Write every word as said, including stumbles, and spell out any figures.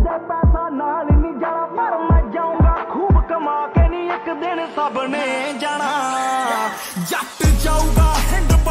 ਦੇ ਪੈਸਾ ਨਾਲ ਨਹੀਂ ਜਾਣਾ ਪਰ ਮੈਂ ਜਾਊਂਗਾ ਖੂਬ ਕਮਾ ਕੇ ਨਹੀਂ ਇੱਕ ਦਿਨ ਸਭ ਨੇ ਜਾਣਾ ਜੱਟ ਜਾਊਗਾ ਹਿੰਦ